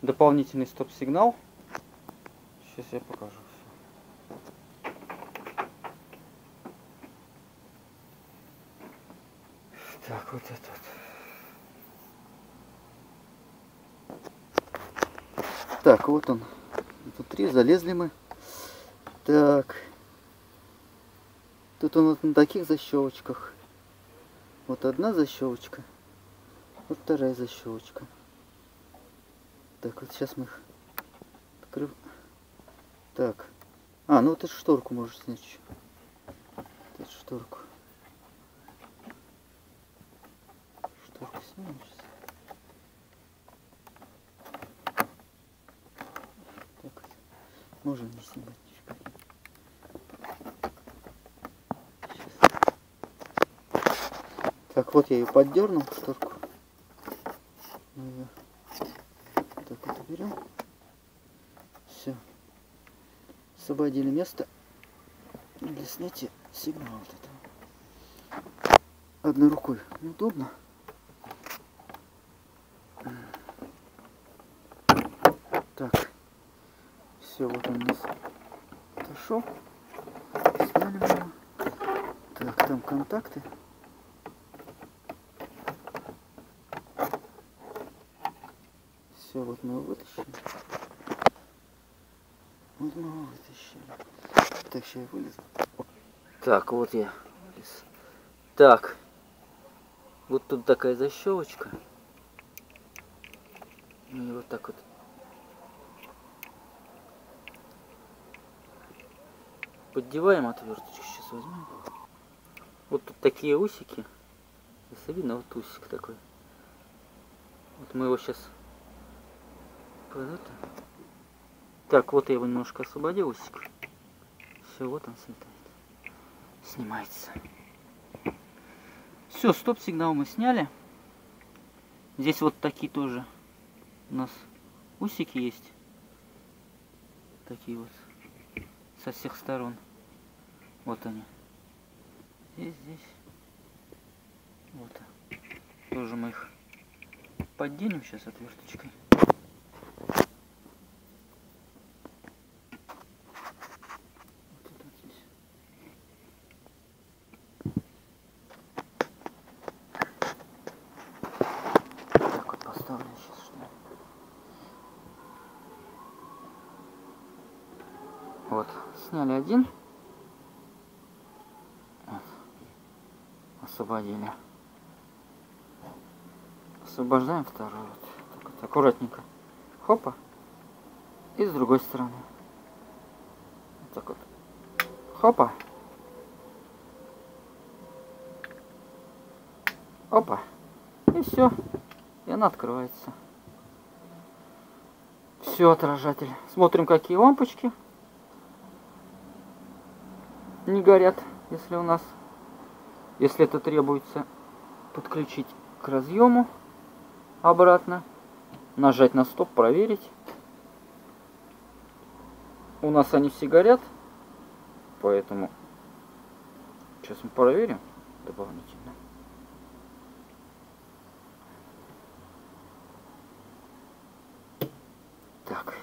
дополнительный стоп-сигнал. Сейчас я покажу. Так, вот этот. Так, вот он. Внутри залезли мы. Так. Тут он вот на таких защелочках. Вот одна защелочка. Вот вторая защелочка. Так, вот сейчас мы их открываем. Так. А, ну вот эту шторку можешь снять еще. Вот эту шторку. Шторку снимем сейчас. Так вот. Можно не снимать. Так, вот я ее поддернул, шторку. Так вот берем. Все. Освободили место для снятия сигнала вот этого. Одной рукой неудобно. Так. Все, вот он у нас отошел. Сняли его. Так, там контакты. Все, вот мы его вытащили. Вот мы его вытащили. Так, сейчас я вылезу. Так, вот я вылез. Так. Вот тут такая защелочка. И вот так вот. Поддеваем отверточку. Сейчас возьмем. Вот тут такие усики. Если видно, вот усик такой. Вот мы его сейчас... Так, вот я его немножко освободил, усик. Все, вот он снимается. Все, стоп-сигнал мы сняли. Здесь вот такие тоже у нас усики есть. Такие вот. Со всех сторон. Вот они. Здесь. Вот. Тоже мы их подденем сейчас отверточкой. Вот, сняли один, вот. Освободили, освобождаем второй, вот. Так вот, аккуратненько, хопа, и с другой стороны, вот так вот, хопа, опа, и все, и она открывается. Все, отражатель. Смотрим, какие лампочки не горят, если у нас, если это требуется подключить к разъему обратно, нажать на стоп, проверить. У нас они все горят, поэтому сейчас мы проверим дополнительно. Так.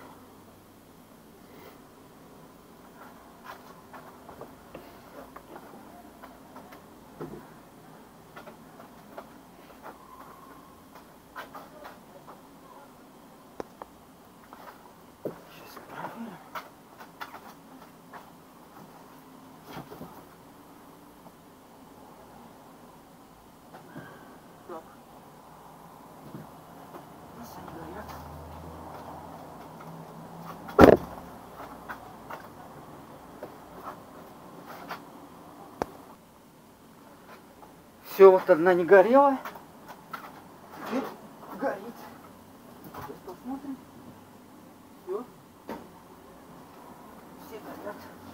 Все, вот одна не горела, теперь горит. Сейчас посмотрим. Все. Все горят.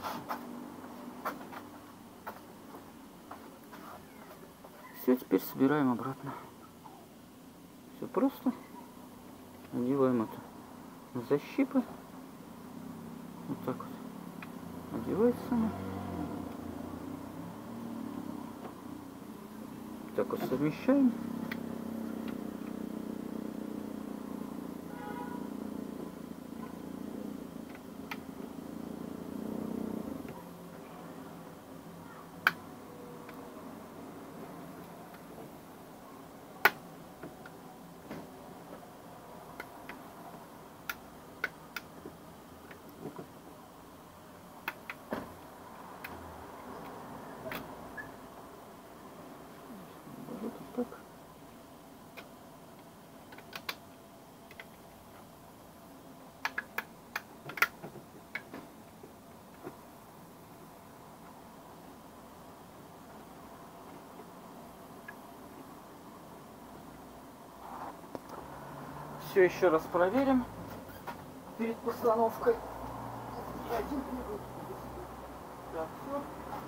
Все, теперь собираем обратно. Все просто. Надеваем это на защипы. Вот так вот. Одевается она. Так вот совмещаем. все еще раз проверим перед постановкой. Так, все.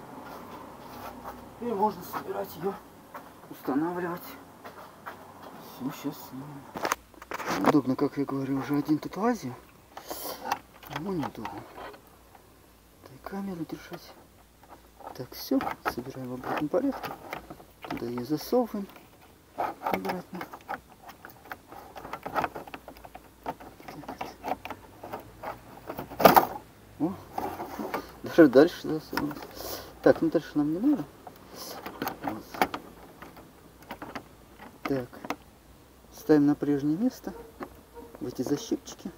И можно собирать ее, устанавливать. Все, сейчас снимем. Удобно, как я говорю, уже один тут лазил. Ему неудобно. И камеру держать. Так, все, собираем в обратном порядке. Туда ее засовываем обратно. О, даже дальше засовываем. Так, ну дальше нам не надо. Вот. Так, ставим на прежнее место в эти защипчики.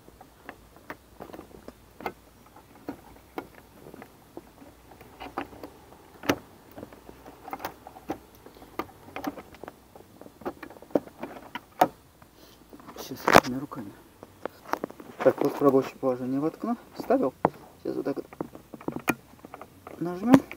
Сейчас этими руками. Так, вот в рабочее положение воткну. Вставил. Сейчас вот так вот нажмем.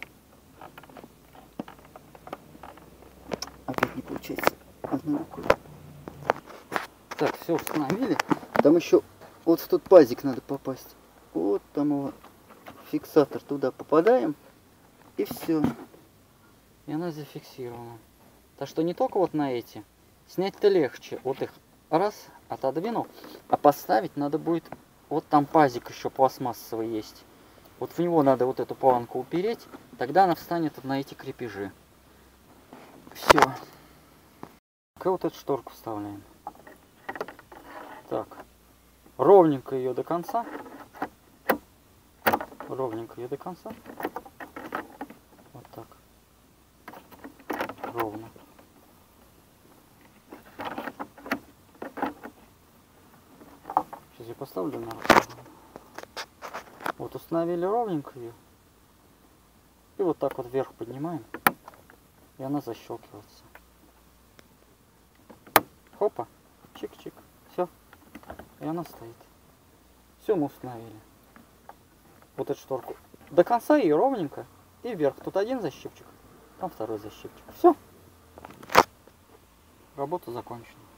Опять не получается одной рукой. Так, все установили. Там еще вот в тот пазик надо попасть. Вот там его фиксатор. Туда попадаем. И все. И она зафиксирована. Так что не только вот на эти. Снять-то легче. Вот их раз, отодвинул. А поставить надо будет... Вот там пазик еще пластмассовый есть. Вот в него надо вот эту планку упереть. Тогда она встанет на эти крепежи. Все. И вот эту шторку вставляем. Так. Ровненько ее до конца. Ровненько ее до конца. Вот так. Ровно. Сейчас я поставлю на руку. Вот установили ровненько ее. И вот так вот вверх поднимаем. И она защелкивается. Хопа. Чик-чик. Все. И она стоит. Все мы установили. Вот эту шторку. До конца ее ровненько. И вверх. Тут один защипчик. Там второй защипчик. Все. Работа закончена.